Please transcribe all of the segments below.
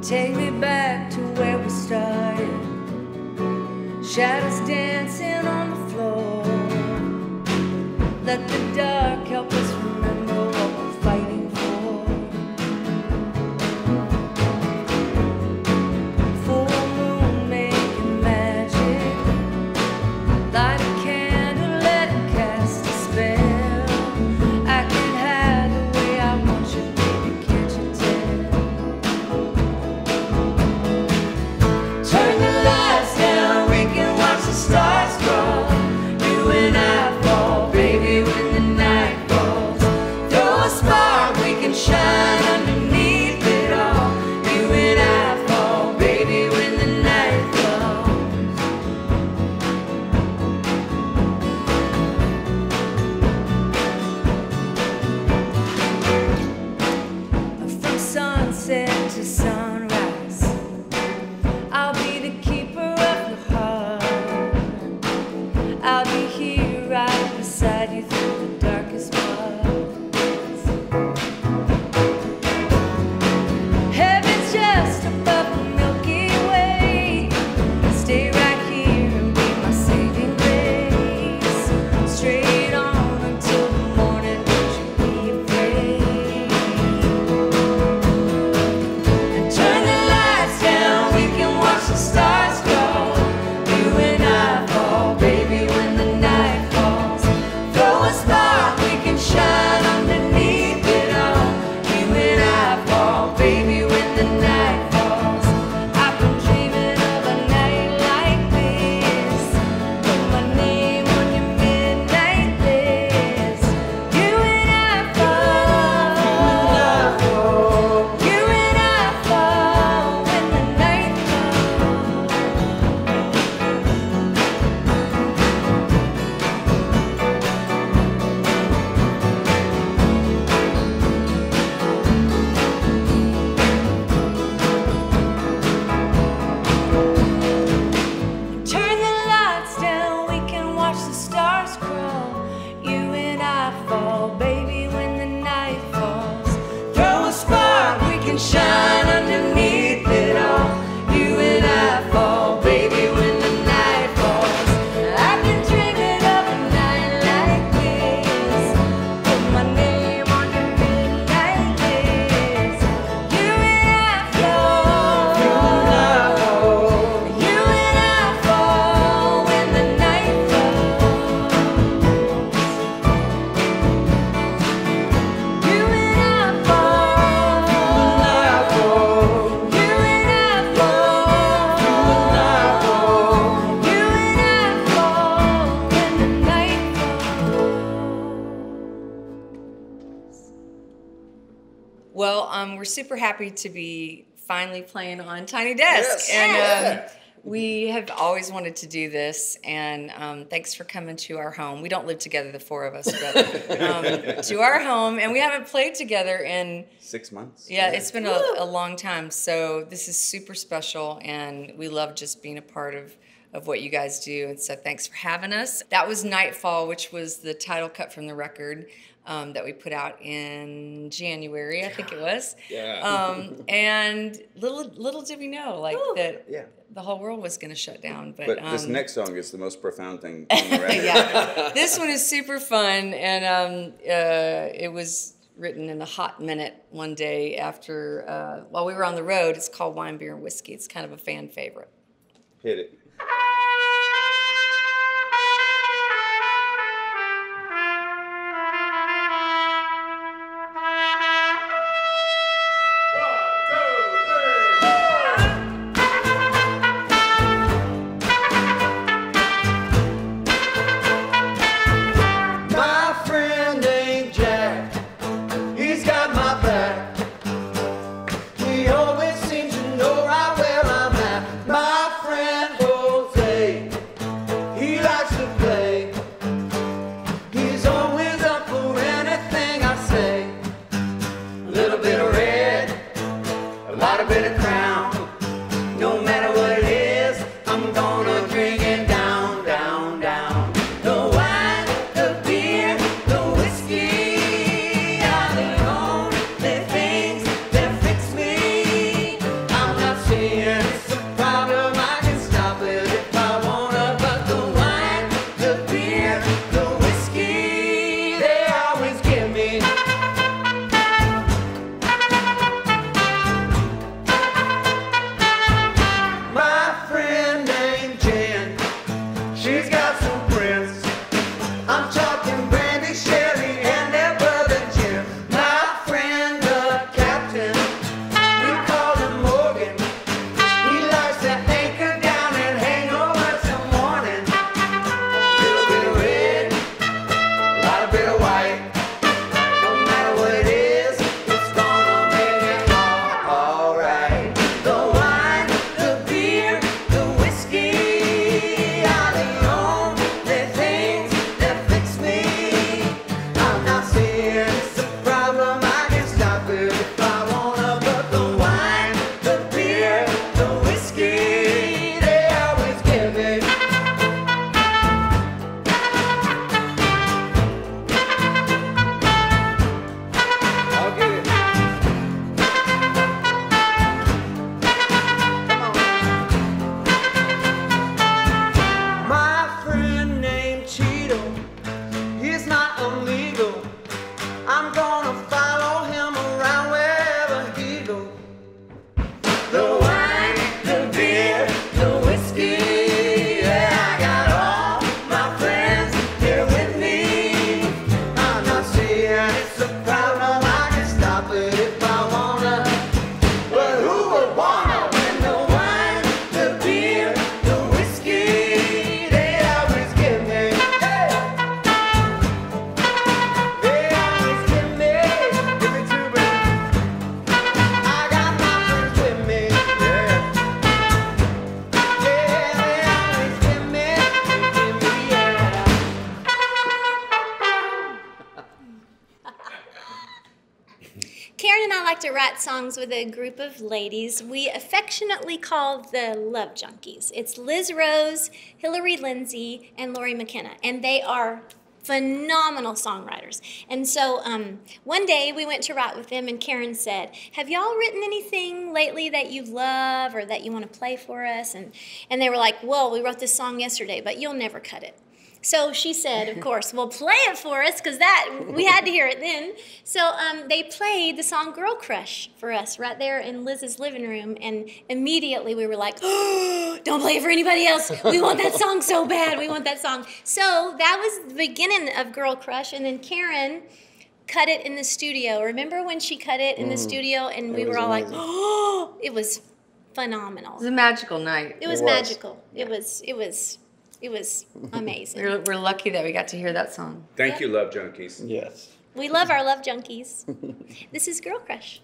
Take me back to where we started. Shadows dancing on the floor. Let the dark help us remember what we're fighting for. Full moon making magic. Light a candle, let it cast a spell. I can hide the way I want you, baby, can't you tell? Turn the lights down, we can watch the stars grow. You and I fall, baby, when the night falls. Throw a spark, we can shine underneath it all. You and I fall, baby, when the night falls. From sunset to sunrise, I'll be the keeper of your heart. I'll be here right beside you through the darkest parts. Heaven's just above the Milky Way. Stay right here and be my saving grace. Straight on until the morning, don't you be afraid. And turn the lights down, we can watch the stars grow. You and I fall, baby, when the night falls. Throw a spark, we can shine underneath it all. You and I fall, baby, when the night falls. I've been dreaming of a night like this. Put my name on your midnight list. You and I fall. You and I fall when the night falls. Turn the lights down, we can watch the stars grow. You and I fall, baby, when the night falls. Throw a spark, we can shine underneath it all. You and I fall, baby, when the night falls. I've been dreaming of a night like this. Put my name on your midnight list. You and I fall. You and I fall when the night falls. You and I fall. You and I fall. You and I fall when the night falls. Well, we're super happy to be finally playing on Tiny Desk. Yes. And we have always wanted to do this, and thanks for coming to our home. We don't live together, the four of us, but to our home, and we haven't played together in 6 months. yeah, it's been a long time. So this is super special, and we love just being a part of what you guys do. And so thanks for having us. That was Nightfall, which was the title cut from the record that we put out in January, I think it was. Yeah. And little did we know, like that Yeah. the whole world was going to shut down. But this next song is the most profound thing on the record. Yeah, this one is super fun, and it was written in a hot minute one day after while we were on the road. It's called Wine, Beer, and Whiskey. It's kind of a fan favorite. Hit it. My friend ain't Jack, he's got my back. He always seems to know right where I'm at. My friend, oh have some prints. I'm talking Brandy, Sherry, and their brother Jim. My friend, the captain, we call him Morgan. He likes to anchor down and hang over till morning. Little bit of red, a lot of bit of white. No matter what it is, it's gonna make it all right. The wine, the beer, the whiskey are the only things that fix me. I'm not saying it's a problem, I can stop it if I wanna. But the wine, the beer, the whiskey, they always give me. I'll get it. My friend named Cheeto, he's not illegal. I'm gonna follow him around wherever he goes. The wine, the beer, the whiskey, yeah, I got all my friends here with me. I'm not saying it's a problem, I can stop it if I wanna. But who would wanna when the wine, the beer, the whiskey, they always give me. They always give me two, baby. I got my friends with me, yeah. Yeah, they always give me, yeah. Karen and I like to write songs with a group of ladies we affectionately call the Love Junkies. It's Liz Rose, Hillary Lindsay, and Lori McKenna, and they are phenomenal songwriters. And so one day we went to write with them, and Karen said, have y'all written anything lately that you love or that you want to play for us? And they were like, well, we wrote this song yesterday, but you'll never cut it. So she said, of course, well, play it for us, because we had to hear it then. So they played the song Girl Crush for us right there in Liz's living room, and immediately we were like, oh, don't play it for anybody else. We want that song so bad. We want that song. So that was the beginning of Girl Crush, and then Karen cut it in the studio. Remember when she cut it in the studio, and we were all like, oh, it was phenomenal. It was a magical night. It was magical. It was amazing. We're lucky that we got to hear that song. Thank you, Love Junkies. Yes. We love our Love Junkies. This is Girl Crush.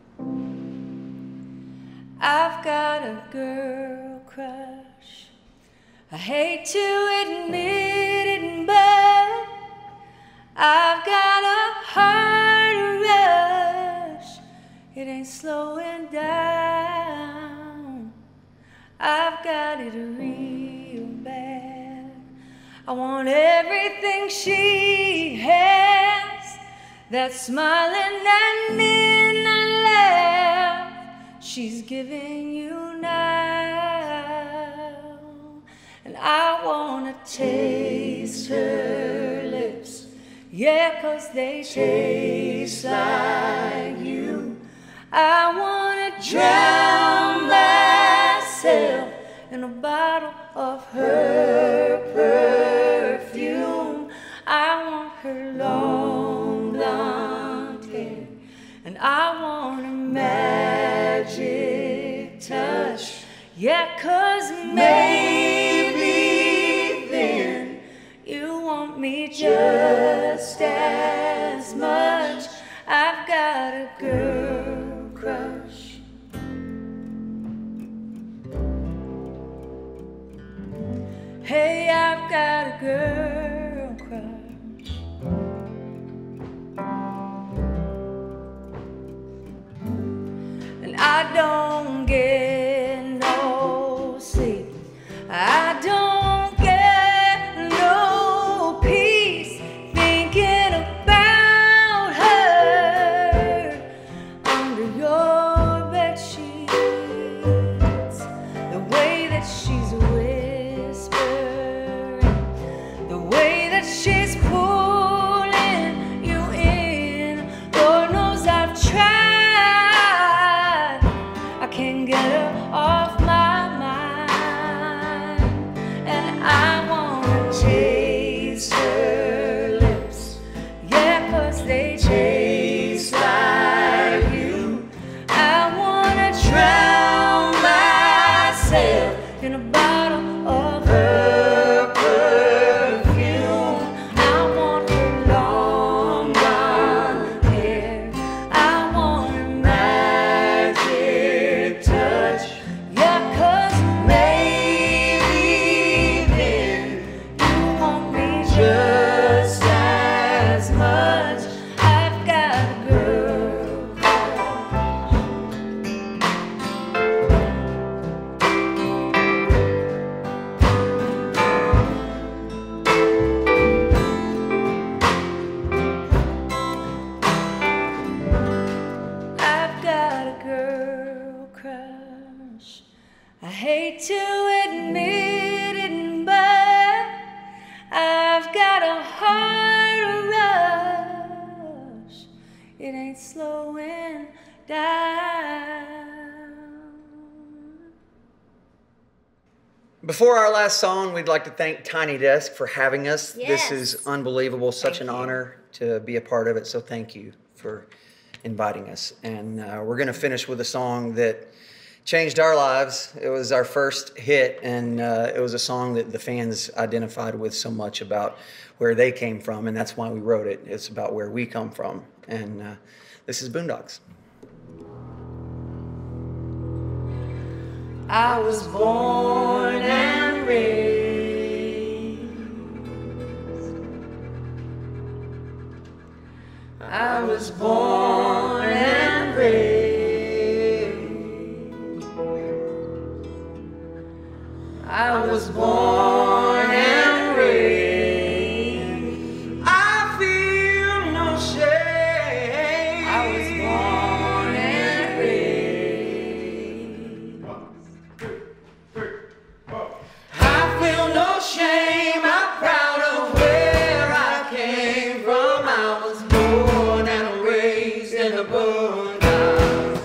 I've got a girl crush. I hate to admit it, but I've got a heart rush. It ain't slowing down. I've got it real bad. I want everything she has. That smiling and midnight laugh she's giving you now. And I wanna taste her lips, yeah, 'cause they taste like you. I wanna drown myself in a bottle of her perfume. I want her long blonde hair, and I want a magic touch, yeah, 'cause maybe then you want me just as much. I've got a girl crush. Hey, I've got a girl crush. And I don't get no sleep. I don't get no peace thinking about her under your bed sheets. The way that she's whispering, the way that she's pulling you in. Lord knows I've tried. I can't get her off my mind, and I wanna it ain't slowing down. Before our last song, we'd like to thank Tiny Desk for having us. Yes. This is unbelievable, such an honor to be a part of it, so thank you for inviting us. And we're going to finish with a song that changed our lives. It was our first hit, and it was a song that the fans identified with so much about where they came from, and that's why we wrote it. It's about where we come from, and this is Boondocks. I was born and raised. I was born and raised. I was born and raised. I feel no shame. I was born and raised. I feel no shame. I'm proud of where I came from. I was born and raised in the boondocks.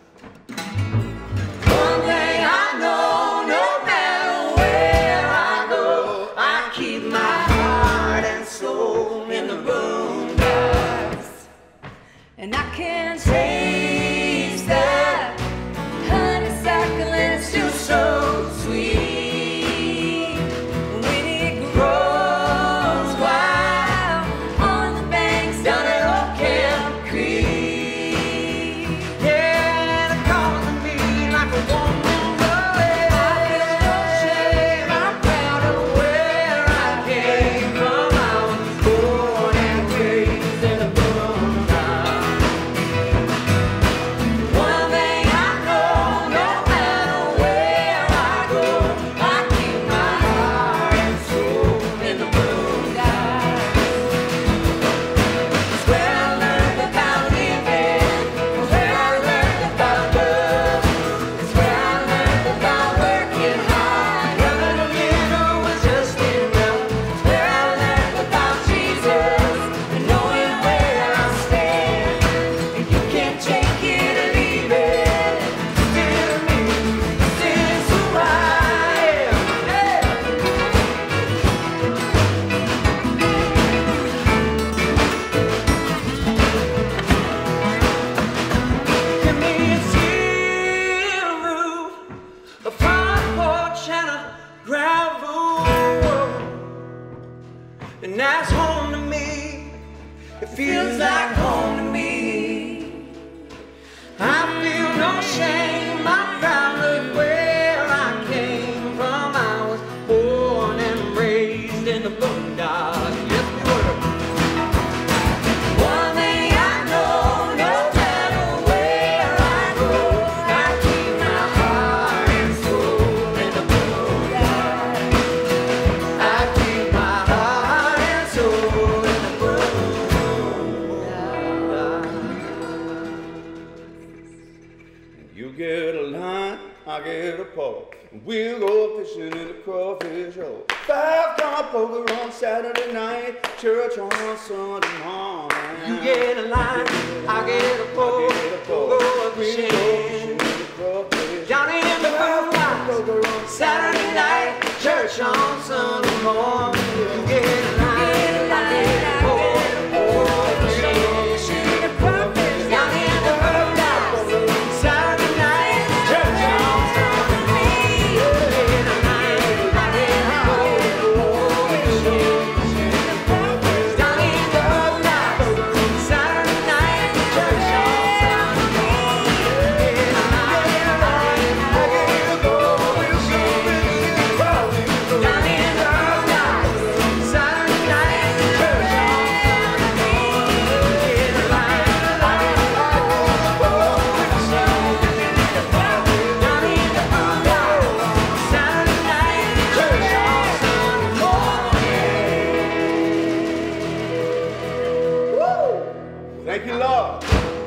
One thing I know, no matter where I go, I keep my heart and soul in the boondocks. And I can taste that honeysuckle, it's still so sweet when it grows wild on the banks down at Old Camp Creek. Yeah, and it calls to me like a woman away. I feel no shame, I'm proud of where I came from. I was born and raised in the boondocks. One thing I know, no matter where I go, I keep my heart and soul in the boondocks. It's where I learned about living, it's where I learned about love, it's where I learned about working hard. Loving a little was just enough. It's where I learned about Jesus and knowing where I stand. And you can't take it or leave it. Still me, this is who I am. Hey. Give me a tin roof, a front porch, and a gravel road. And that's home to me. It feels like home to me. I feel no shame. I'm proud of where I came from. I was born and raised in the boondocks. Yes, we were. One thing I know, no matter where I go, I keep my heart and soul in the boondocks. I keep my heart and soul in the boondocks. You get a line, I get a pole. We'll go fishing in the crawfish hole. 5-car poker on Saturday night, church on Sunday morning. You get a line, I get a pole. Go fishing. Johnny in the boondocks. Saturday night, church on Sunday morning. You get a line, I get a pole. Go fishing. Johnny in the boondocks. Saturday night, church on Sunday morning. You get a line, I get a pole. Go fishing. Johnny in the boondocks. Saturday night, church on Sunday morning. You get a line, I get a pole. Go fishing. Johnny in the boondocks. Saturday night, church on Sunday morning. You get a line, I get a pole. Go fishing. Johnny in the boondocks. Saturday night, church on Sunday morning. Thank you, Lord.